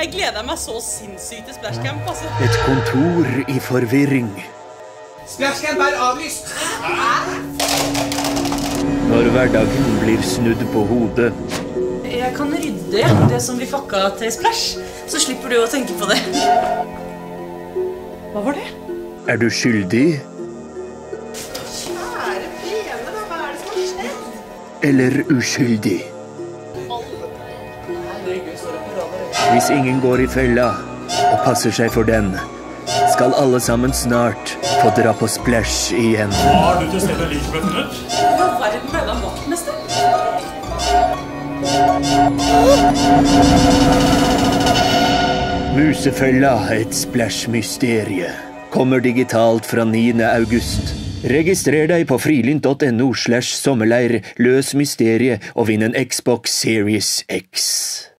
Jeg gleder meg så sinnssykt til Splash Camp, altså. Et kontor i forvirring. Splash Camp avlyst! Når hverdagen blir snudd på hodet. Jeg kan rydde det som vi fucka til Splash, så slipper du å tenke på det. Hva var det? Er du skyldig? Kjære pene, hva er det som har skjedd? Eller uskyldig? Hvis ingen går i fella og passer seg for den, skal alle sammen snart få dra på Splash igjen. Hva har du til stedet like befunnet? Hva verden ble det av vaktmester? Musefella, et Splash-mysterie. Kommer digitalt fra 9. august. Registrer deg på frilint.no/sommerleir, løs mysteriet og vinn en Xbox Series X.